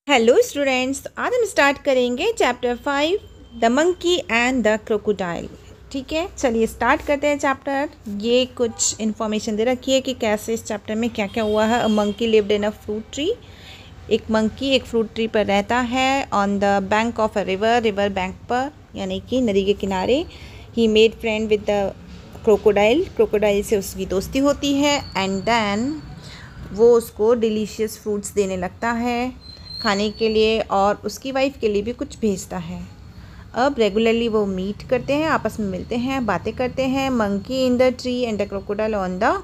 Hello students, तो आज हम स्टार्ट करेंगे chapter 5 the monkey and the crocodile. ठीक है, चलिए स्टार्ट करते हैं चैप्टर। ये कुछ इन्फॉर्मेशन दे रखी है कि कैसे इस चैप्टर में क्या क्या हुआ है। A monkey lived in a fruit tree. एक मंकी एक फ्रूट ट्री पर रहता है on the bank of a river bank पर, यानी कि नदी के किनारे। He made friend with the crocodile से उसकी दोस्ती होती है। एंड देन वो उसको डिलीशियस फ्रूट्स देने लगता है खाने के लिए, और उसकी वाइफ के लिए भी कुछ भेजता है। अब रेगुलरली वो मीट करते हैं, आपस में मिलते हैं, बातें करते हैं। Monkey in the tree and the crocodile on the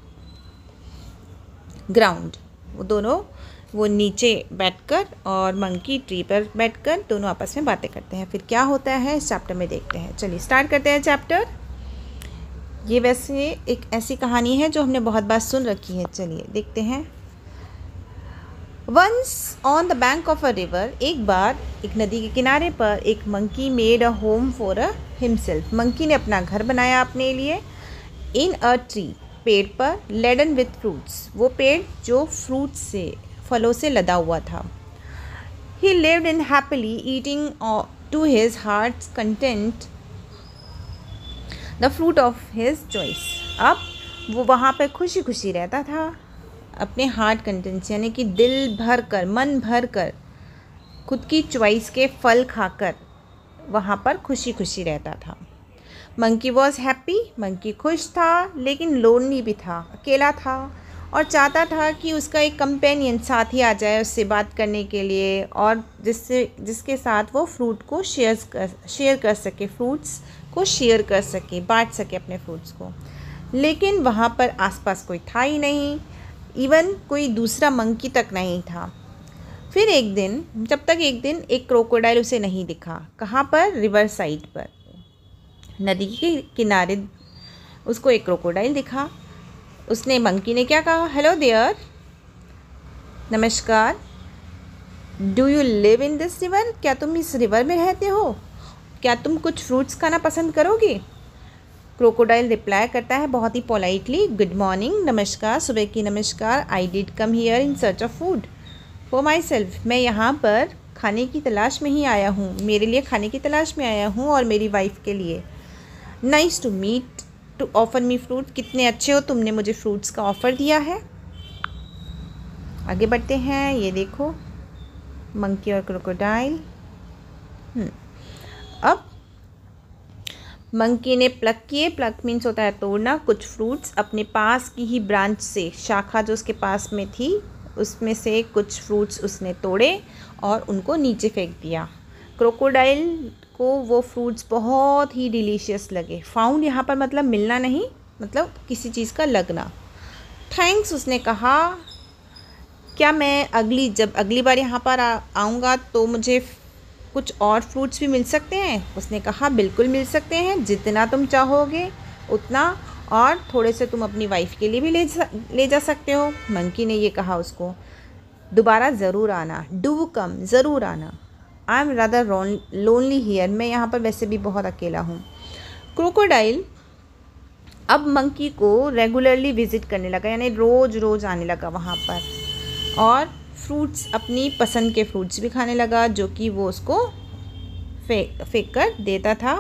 ground. वो दोनों वो नीचे बैठकर और मंकी ट्री पर बैठकर दोनों आपस में बातें करते हैं। फिर क्या होता है इस चैप्टर में देखते हैं। चलिए स्टार्ट करते हैं चैप्टर। ये वैसे एक ऐसी कहानी है जो हमने बहुत बार सुन रखी है। चलिए देखते हैं। Once on the bank of a river, एक बार एक नदी के किनारे पर एक monkey made a home for a himself. Monkey ने अपना घर बनाया अपने लिए। इन अ ट्री, पेड़ पर, लेडन विथ फ्रूट्स, वो पेड़ जो फ्रूट्स से, फलों से लदा हुआ था। He lived in happily eating to his heart's content the fruit of his choice. अब वो वहाँ पर खुशी खुशी रहता था, अपने हार्ट कंटेंट्स यानी कि दिल भर कर, मन भर कर, खुद की चॉइस के फल खाकर वहाँ पर खुशी खुशी रहता था। मंकी वॉज हैप्पी, मंकी खुश था, लेकिन लोनली भी था, अकेला था, और चाहता था कि उसका एक कंपेनियन साथी आ जाए उससे बात करने के लिए, और जिसके साथ वो फ्रूट को शेयर कर सके, फ्रूट्स को शेयर कर सके, बांट सके अपने फ्रूट्स को। लेकिन वहाँ पर आसपास कोई था ही नहीं, इवन कोई दूसरा मंकी तक नहीं था। फिर एक दिन, जब तक एक दिन एक क्रोकोडाइल उसे नहीं दिखा। कहाँ पर? रिवर साइड पर, नदी के किनारे उसको एक क्रोकोडाइल दिखा। उसने, मंकी ने क्या कहा? हेलो देयर, नमस्कार। Do you live in this river? क्या तुम इस रिवर में रहते हो? क्या तुम कुछ फ्रूट्स खाना पसंद करोगे? क्रोकोडाइल रिप्लाई करता है बहुत ही पोलाइटली, गुड मॉर्निंग, नमस्कार, सुबह की नमस्कार। I did come here in search of food for myself. मैं यहाँ पर खाने की तलाश में ही आया हूँ, मेरे लिए खाने की तलाश में आया हूँ और मेरी वाइफ के लिए। Nice to meet, to offer me fruit. कितने अच्छे हो, तुमने मुझे फ्रूट्स का ऑफ़र दिया है। आगे बढ़ते हैं। ये देखो, मंकी और क्रोकोडाइल। अब मंकी ने प्लक किए, प्लक मीन्स होता है तोड़ना, कुछ फ्रूट्स अपने पास की ही ब्रांच से, शाखा जो उसके पास में थी उसमें से कुछ फ्रूट्स उसने तोड़े और उनको नीचे फेंक दिया। क्रोकोडाइल को वो फ्रूट्स बहुत ही डिलीशियस लगे। फाउंड यहाँ पर मतलब मिलना नहीं, मतलब किसी चीज़ का लगना। थैंक्स, उसने कहा। क्या मैं जब अगली बार यहाँ पर आऊँगा तो मुझे कुछ और फ्रूट्स भी मिल सकते हैं? उसने कहा बिल्कुल मिल सकते हैं, जितना तुम चाहोगे उतना, और थोड़े से तुम अपनी वाइफ के लिए भी ले जा सकते हो। मंकी ने ये कहा उसको, दोबारा ज़रूर आना, डू कम, ज़रूर आना। I am rather lonely here, मैं यहाँ पर वैसे भी बहुत अकेला हूँ। क्रोकोडाइल अब मंकी को रेगुलरली विज़िट करने लगा, यानी रोज़ रोज़ आने लगा वहाँ पर, और फ्रूट्स, अपनी पसंद के फ्रूट्स भी खाने लगा जो कि वो उसको फेंक कर देता था।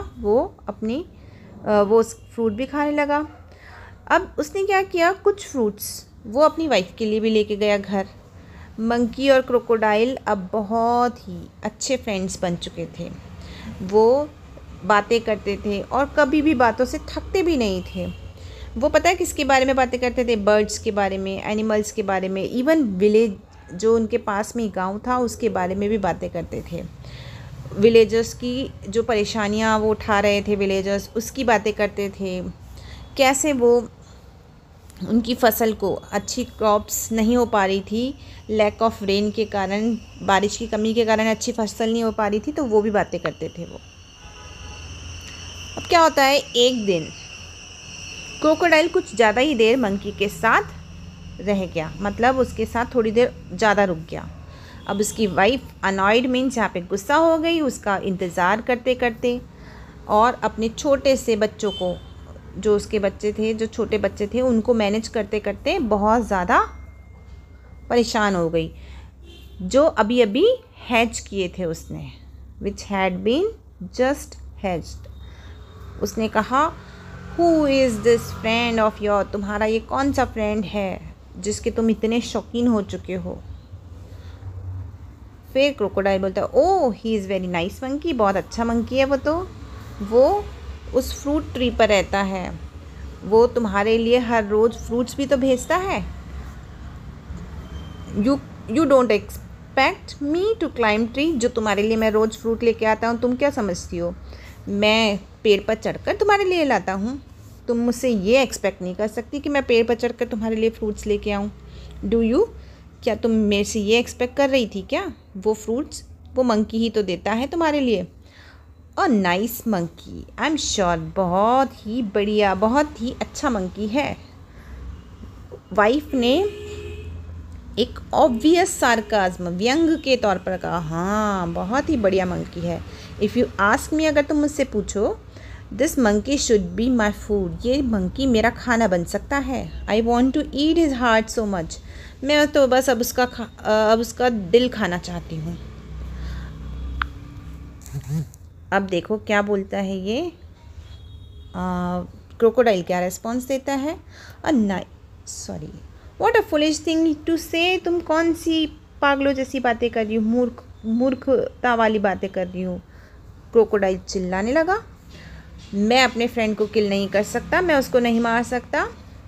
वो फ्रूट भी खाने लगा। अब उसने क्या किया, कुछ फ्रूट्स वो अपनी वाइफ के लिए भी लेके गया घर। मंकी और क्रोकोडाइल अब बहुत ही अच्छे फ्रेंड्स बन चुके थे। वो बातें करते थे और कभी भी बातों से थकते भी नहीं थे। वो पता है किसके बारे में बातें करते थे? बर्ड्स के बारे में, एनिमल्स के बारे में, इवन विलेज जो उनके पास में गांव था उसके बारे में भी बातें करते थे। विलेजर्स की जो परेशानियां वो उठा रहे थे विलेजर्स, उसकी बातें करते थे। कैसे वो उनकी फसल को अच्छी क्रॉप्स नहीं हो पा रही थी, लैक ऑफ रेन के कारण, बारिश की कमी के कारण अच्छी फसल नहीं हो पा रही थी, तो वो भी बातें करते थे वो। अब क्या होता है, एक दिन क्रोकोडाइल कुछ ज़्यादा ही देर मंकी के साथ रह गया, मतलब उसके साथ थोड़ी देर ज़्यादा रुक गया। अब उसकी वाइफ अनॉयड मीन्स यहाँ पे गुस्सा हो गई उसका इंतज़ार करते करते, और अपने छोटे से बच्चों को, जो उसके बच्चे थे, जो छोटे बच्चे थे, उनको मैनेज करते करते बहुत ज़्यादा परेशान हो गई। जो अभी अभी हैच किए थे उसने, which had been just hatched. उसने कहा who is this friend of your, तुम्हारा ये कौन सा फ्रेंड है जिसके तुम इतने शौकीन हो चुके हो। फिर क्रोकोडाइल बोलता है oh he is very nice monkey, बहुत अच्छा मंकी है वो उस फ्रूट ट्री पर रहता है, वो तुम्हारे लिए हर रोज़ फ्रूट्स भी तो भेजता है। You don't expect me to climb tree, जो तुम्हारे लिए मैं रोज़ फ्रूट लेके आता हूँ, तुम क्या समझती हो मैं पेड़ पर चढ़कर तुम्हारे लिए लाता हूँ? तुम मुझसे ये एक्सपेक्ट नहीं कर सकती कि मैं पेड़ पर चढ़कर तुम्हारे लिए फ्रूट्स लेके आऊँ। डू यू, क्या तुम मेरे से ये एक्सपेक्ट कर रही थी क्या? वो फ्रूट्स वो मंकी ही तो देता है तुम्हारे लिए। A nice monkey, I am sure, बहुत ही बढ़िया, बहुत ही अच्छा मंकी है। वाइफ ने एक ऑब्वियस सार्काज्म, व्यंग के तौर पर कहा, हाँ बहुत ही बढ़िया मंकी है। इफ़ यू आस्क मी, अगर तुम मुझसे पूछो, this monkey should be my food, ये मंकी मेरा खाना बन सकता है। I want to eat his heart so much, मैं तो बस अब उसका दिल खाना चाहती हूँ। अब देखो क्या बोलता है ये क्रोकोडाइल, क्या रेस्पॉन्स देता है। Sorry, what a foolish thing to say, तुम कौन सी पागलों जैसी बातें कर रही हो, मूर्खता वाली बातें कर रही हो। क्रोकोडाइल चिल्लाने लगा, मैं अपने फ्रेंड को किल नहीं कर सकता, मैं उसको नहीं मार सकता।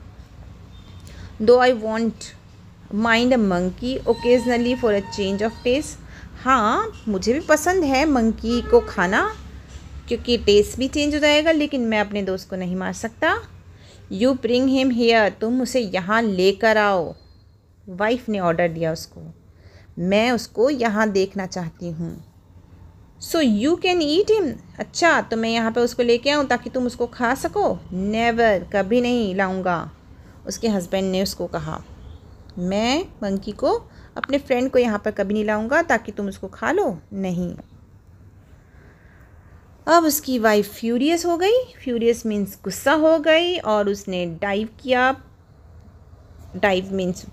Though I won't mind a monkey occasionally for a change of taste, हाँ मुझे भी पसंद है मंकी को खाना क्योंकि टेस्ट भी चेंज हो जाएगा, लेकिन मैं अपने दोस्त को नहीं मार सकता। यू ब्रिंग हिम हियर, तुम उसे यहाँ लेकर आओ। वाइफ ने ऑर्डर दिया उसको, मैं उसको यहाँ देखना चाहती हूँ। So you can eat him, अच्छा तो मैं यहाँ पे उसको लेके आऊँ ताकि तुम उसको खा सको। नेवर, कभी नहीं लाऊंगा। उसके हस्बैंड ने उसको कहा, मैं मंकी को, अपने फ्रेंड को यहाँ पर कभी नहीं लाऊंगा ताकि तुम उसको खा लो, नहीं। अब उसकी वाइफ फ्यूरियस हो गई, फ्यूरियस मीन्स गुस्सा हो गई, और उसने डाइव किया। डाइव मीन्स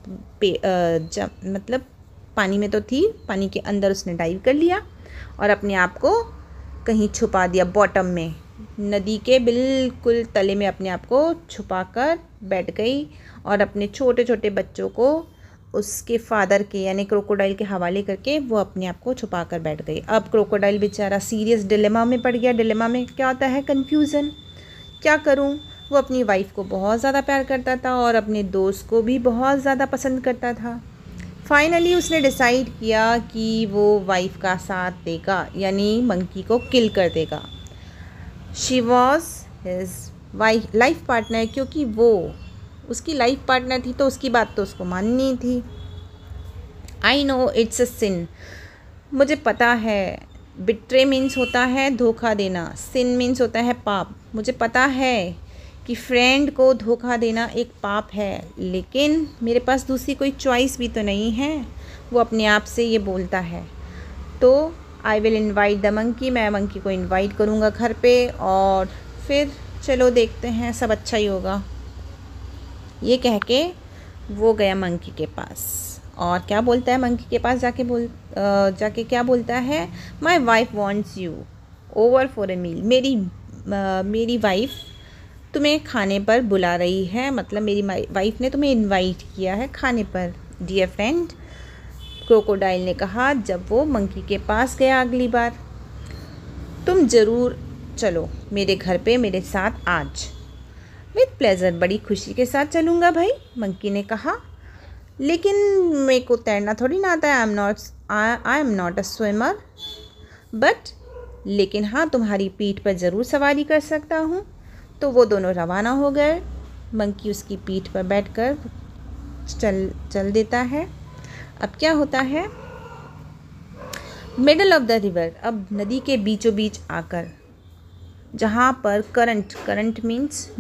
मतलब पानी में तो थी, पानी के अंदर उसने डाइव कर लिया और अपने आप को कहीं छुपा दिया, बॉटम में, नदी के बिल्कुल तले में अपने आप को छुपा कर बैठ गई और अपने छोटे छोटे बच्चों को उसके फादर के यानी क्रोकोडाइल के हवाले करके वो अपने आप को छुपा कर बैठ गई। अब क्रोकोडाइल बेचारा सीरियस डिलेमा में पड़ गया। डिलेमा में क्या होता है? कन्फ्यूज़न, क्या करूं? वो अपनी वाइफ को बहुत ज़्यादा प्यार करता था और अपने दोस्त को भी बहुत ज़्यादा पसंद करता था। फाइनली उसने डिसाइड किया कि वो वाइफ का साथ देगा, यानी मंकी को किल कर देगा। She was his life partner, क्योंकि वो उसकी लाइफ पार्टनर थी तो उसकी बात तो उसको माननी थी। आई नो इट्स अ सिन, मुझे पता है बिट्रे मीन्स होता है धोखा देना, सिन मीन्स होता है पाप। मुझे पता है कि फ्रेंड को धोखा देना एक पाप है, लेकिन मेरे पास दूसरी कोई चॉइस भी तो नहीं है। वो अपने आप से ये बोलता है। तो I will invite the monkey, मैं मंकी को इन्वाइट करूँगा घर पे और फिर चलो देखते हैं सब अच्छा ही होगा। ये कह के वो गया मंकी के पास और क्या बोलता है मंकी के पास जाके क्या बोलता है? My wife wants you over for a meal, मेरी वाइफ तुम्हें खाने पर बुला रही है, मतलब मेरी वाइफ ने तुम्हें इनवाइट किया है खाने पर डियर फ्रेंड। क्रोकोडाइल ने कहा जब वो मंकी के पास गया अगली बार, तुम ज़रूर चलो मेरे घर पे मेरे साथ आज। विथ प्लेजर, बड़ी खुशी के साथ चलूँगा भाई, मंकी ने कहा, लेकिन मेरे को तैरना थोड़ी ना आता है, I am not a swimmer, but लेकिन हाँ तुम्हारी पीठ पर ज़रूर सवारी कर सकता हूँ। तो वो दोनों रवाना हो गए। मंकी उसकी पीठ पर बैठकर चल देता है। अब क्या होता है? मिडल ऑफ द रिवर, अब नदी के बीचों बीच आकर, जहाँ पर करंट मीन्स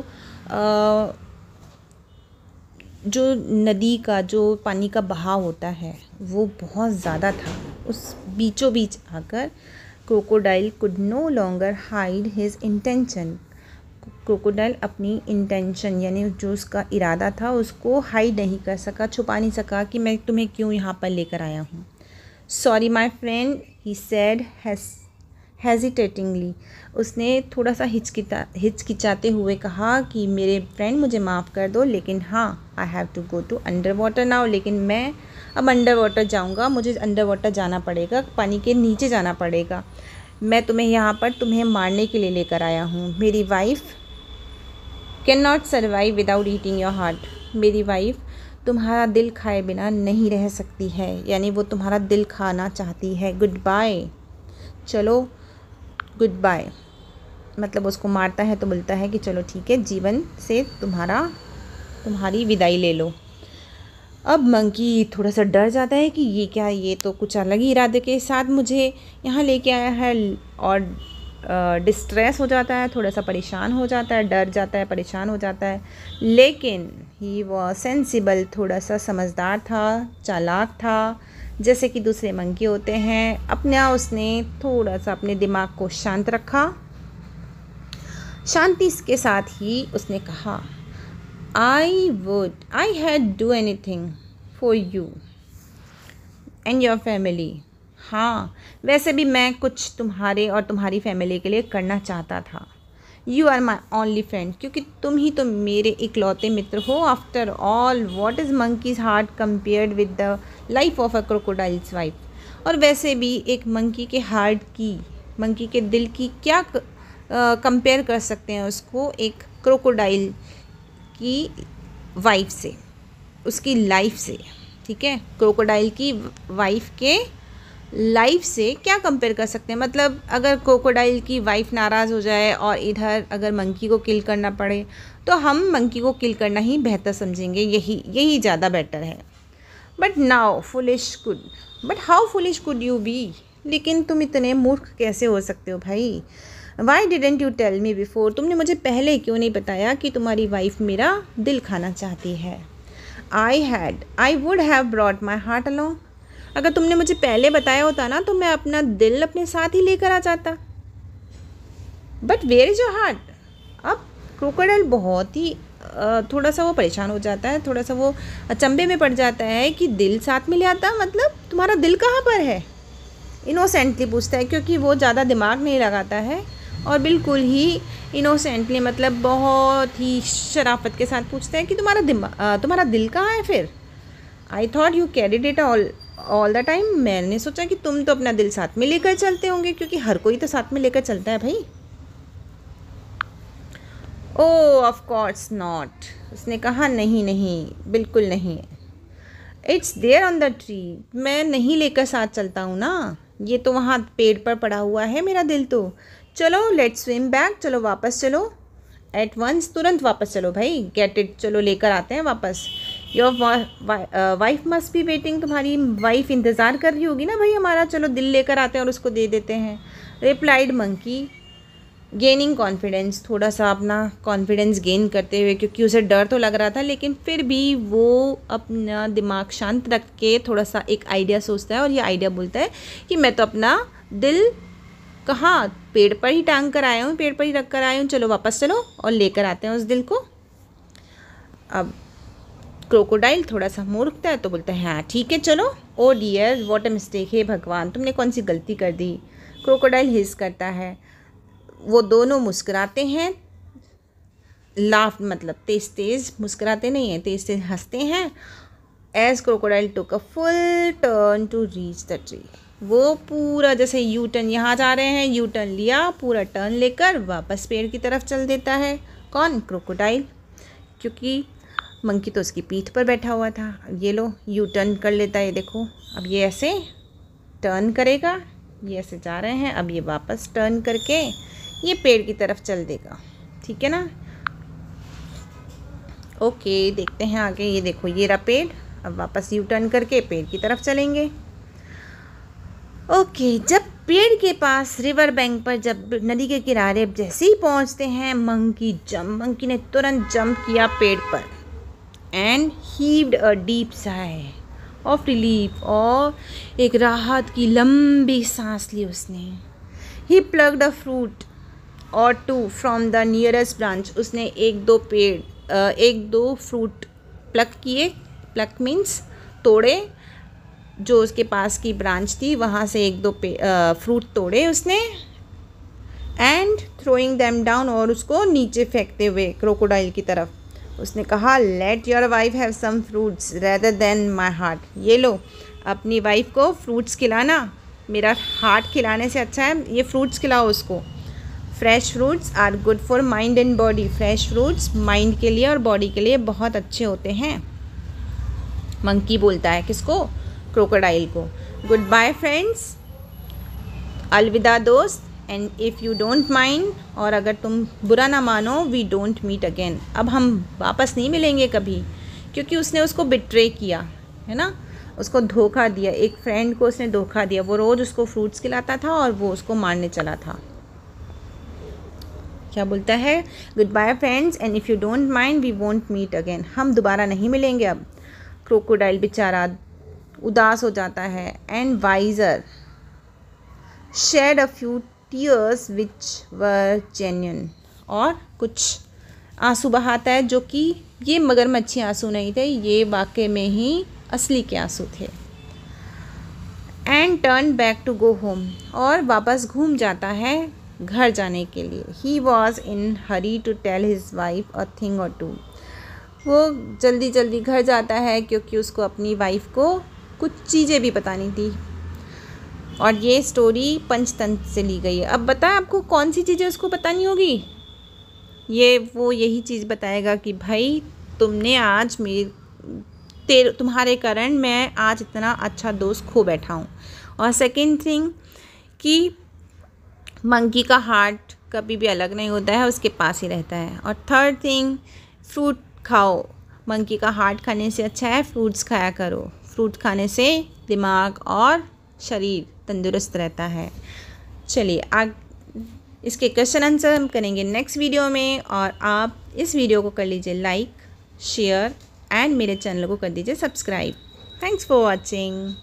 जो नदी का जो पानी का बहाव होता है वो बहुत ज़्यादा था। उस बीचों बीच आकर crocodile could no longer hide his intention, crocodile अपनी इंटेंशन यानी जो उसका इरादा था उसको हाइड नहीं कर सका, छुपा नहीं सका कि मैं तुम्हें क्यों यहाँ पर लेकर आया हूँ। Sorry my friend, he said hesitatingly. उसने थोड़ा सा हिचकिचाते हुए कहा कि मेरे फ्रेंड मुझे माफ़ कर दो, लेकिन हाँ, I have to go to under water now. लेकिन मैं अब अंडर वाटर जाऊँगा, मुझे अंडर वाटर जाना पड़ेगा, पानी के नीचे जाना पड़ेगा। मैं तुम्हें यहाँ पर तुम्हें मारने के लिए लेकर आया हूँ। मेरी wife can not survive without eating your heart. मेरी वाइफ तुम्हारा दिल खाए बिना नहीं रह सकती है, यानी वो तुम्हारा दिल खाना चाहती है। गुड बाय, चलो गुड बाय। मतलब उसको मारता है तो बोलता है कि चलो ठीक है, जीवन से तुम्हारी विदाई ले लो। अब मंकी थोड़ा सा डर जाता है कि ये क्या, ये तो कुछ अलग ही इरादे के साथ मुझे यहाँ लेके आया है, और डिस्ट्रेस हो जाता है, थोड़ा सा परेशान हो जाता है, डर जाता है, परेशान हो जाता है। लेकिन ही वॉज सेंसिबल, थोड़ा सा समझदार था, चालाक था, जैसे कि दूसरे मंकी होते हैं। उसने थोड़ा सा अपने दिमाग को शांत रखा। शांति के साथ ही उसने कहा, I had do anything for you and your family. हाँ, वैसे भी मैं कुछ तुम्हारे और तुम्हारी फैमिली के लिए करना चाहता था। You are my only friend, क्योंकि तुम ही तो मेरे इकलौते मित्र हो। After all, what is monkey's heart compared with the life of a crocodile's wife. और वैसे भी एक मंकी के हार्ट की, मंकी के दिल की क्या कंपेयर कर सकते हैं उसको एक क्रोकोडाइल की वाइफ से, उसकी लाइफ से। ठीक है, क्रोकोडाइल की वाइफ के लाइफ से क्या कंपेयर कर सकते हैं। मतलब अगर क्रोकोडाइल की वाइफ नाराज़ हो जाए और इधर अगर मंकी को किल करना पड़े, तो हम मंकी को किल करना ही बेहतर समझेंगे, यही ज़्यादा बेटर है। But how foolish could you be. लेकिन तुम इतने मूर्ख कैसे हो सकते हो भाई। Why didn't you tell me before, तुमने मुझे पहले क्यों नहीं बताया कि तुम्हारी वाइफ मेरा दिल खाना चाहती है। I would have brought my heart along. अगर तुमने मुझे पहले बताया होता ना, तो मैं अपना दिल अपने साथ ही लेकर आ जाता। But where is your heart. अब क्रोकोडाइल बहुत ही थोड़ा सा वो परेशान हो जाता है, थोड़ा सा वो अचंभे में पड़ जाता है कि दिल साथ में ले आता, मतलब तुम्हारा दिल कहाँ पर है। इनोसेंटली पूछता है, क्योंकि वो ज़्यादा दिमाग नहीं लगाता है और बिल्कुल ही इनोसेंटली, मतलब बहुत ही शराफत के साथ पूछता है कि तुम्हारा दिल कहाँ है फिर। I thought you carried it all the time. मैंने सोचा कि तुम तो अपना दिल साथ में लेकर चलते होंगे, क्योंकि हर कोई तो साथ में लेकर चलता है भाई। ओह ऑफ कोर्स नॉट, उसने कहा नहीं, बिल्कुल नहीं। It's there on the tree, मैं नहीं लेकर साथ चलता हूँ ना, ये तो वहाँ पेड़ पर पड़ा हुआ है मेरा दिल तो। चलो लेट्स स्विम बैक, चलो वापस चलो, एट वंस, तुरंत वापस चलो भाई, गेट इट, चलो लेकर आते हैं वापस। Your wife must be waiting, तुम्हारी वाइफ इंतज़ार कर रही होगी ना भाई हमारा, चलो दिल लेकर आते हैं और उसको दे देते हैं। रिप्लाइड मंकी गेनिंग कॉन्फिडेंस, थोड़ा सा अपना कॉन्फिडेंस गेन करते हुए, क्योंकि उसे डर तो लग रहा था, लेकिन फिर भी वो अपना दिमाग शांत रख के थोड़ा सा एक आइडिया सोचता है, और ये आइडिया बोलता है कि मैं तो अपना दिल कहाँ, पेड़ पर ही टांग कर आया हूँ, पेड़ पर ही रख कर आया हूँ, चलो वापस चलो और लेकर आते हैं उस दिल को। अब क्रोकोडाइल थोड़ा सा मूर्खता है तो बोलता है हाँ ठीक है चलो। Oh dear what a mistake, हे भगवान तुमने कौन सी गलती कर दी। क्रोकोडाइल हिस करता है। वो दोनों मुस्कुराते हैं, लाफ मतलब तेज तेज मुस्कुराते नहीं हैं, तेज तेज हंसते हैं। As crocodile took a full turn to reach the tree, वो पूरा जैसे यू टर्न, यहाँ जा रहे हैं यू टर्न लिया, पूरा टर्न लेकर वापस पेड़ की तरफ चल देता है। कौन? क्रोकोडाइल, क्योंकि मंकी तो उसकी पीठ पर बैठा हुआ था। ये लो यू टर्न कर लेता है, ये देखो अब ये ऐसे टर्न करेगा, ये ऐसे जा रहे हैं, अब ये वापस टर्न करके ये पेड़ की तरफ चल देगा, ठीक है ना। ओके देखते हैं आगे, ये देखो ये रहा पेड़, अब वापस यू टर्न करके पेड़ की तरफ चलेंगे। ओके जब पेड़ के पास रिवर बैंक पर, जब नदी के किनारे जैसे ही पहुंचते हैं, मंकी ने तुरंत जंप किया पेड़ पर and heaved a deep sigh of relief, और एक राहत की लंबी सांस ली उसने। He plucked a fruit or two from the nearest branch, उसने एक दो फ्रूट प्लक किए, प्लक मीन्स तोड़े, जो उसके पास की ब्रांच थी वहाँ से एक दो फ्रूट तोड़े उसने एंड थ्रोइंग देम डाउन, और उसको नीचे फेंकते हुए क्रोकोडाइल की तरफ उसने कहा, let your wife have some fruits rather than my heart. ये लो, अपनी वाइफ को फ्रूट्स खिलाना मेरा हार्ट खिलाने से अच्छा है, ये फ्रूट्स खिलाओ उसको। Fresh fruits are good for mind and body. Fresh fruits mind के लिए और बॉडी के लिए बहुत अच्छे होते हैं। मंकी बोलता है किसको? क्रोकोडाइल को। गुड बाय फ्रेंड्स, अलविदा दोस्त, and if you don't mind, और अगर तुम बुरा ना मानो, वी डोंट मीट अगेन। अब हम वापस नहीं मिलेंगे कभी, क्योंकि उसने उसको बिट्रे किया है ना, उसको धोखा दिया। एक फ्रेंड को उसने धोखा दिया, वो रोज़ उसको फ्रूट्स खिलाता था और वो उसको मारने चला था। क्या बोलता है? Good bye friends, and if you don't mind, we won't meet again. हम दोबारा नहीं मिलेंगे अब। क्रोकोडाइल बेचारा उदास हो जाता है and wiser shed a few tears which were genuine, और कुछ आंसू बहाता है जो कि ये मगरमच्छी आंसू नहीं थे, ये वाकई में ही असली के आंसू थे। And turn back to go home, और वापस घूम जाता है घर जाने के लिए। He was in hurry to tell his wife a thing or two. वो जल्दी जल्दी घर जाता है क्योंकि उसको अपनी वाइफ को कुछ चीज़ें भी बतानी थी। और ये स्टोरी पंचतंत्र से ली गई है। अब बताएं आपको कौन सी चीज़ें उसको बतानी होगी? वो यही चीज़ बताएगा कि भाई तुमने आज तुम्हारे कारण मैं आज इतना अच्छा दोस्त खो बैठा हूँ। और सेकंड थिंग कि मंकी का हार्ट कभी भी अलग नहीं होता है, उसके पास ही रहता है। और थर्ड थिंग, फ्रूट खाओ, मंकी का हार्ट खाने से अच्छा है फ्रूट्स खाया करो। फ्रूट खाने से दिमाग और शरीर तंदुरुस्त रहता है। चलिए इसके क्वेश्चन आंसर हम करेंगे नेक्स्ट वीडियो में, और आप इस वीडियो को कर लीजिए लाइक, शेयर एंड मेरे चैनल को कर दीजिए सब्सक्राइब। Thanks for watching.